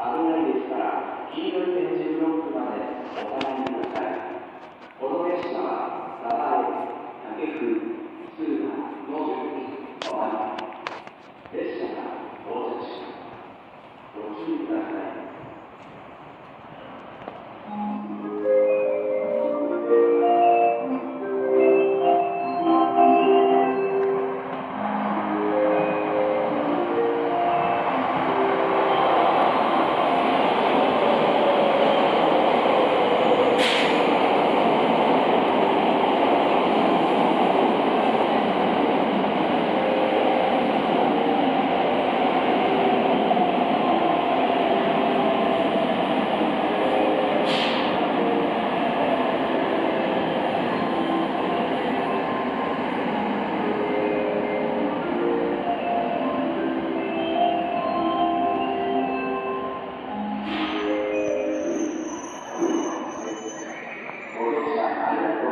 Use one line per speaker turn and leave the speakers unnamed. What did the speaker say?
危ないですから、黄色い点字ブロックまでお下がりください。この列車は、名前、武生、敦賀、野宿、終わり。列車が到着します。ご注意ください。ご乗車ありがとう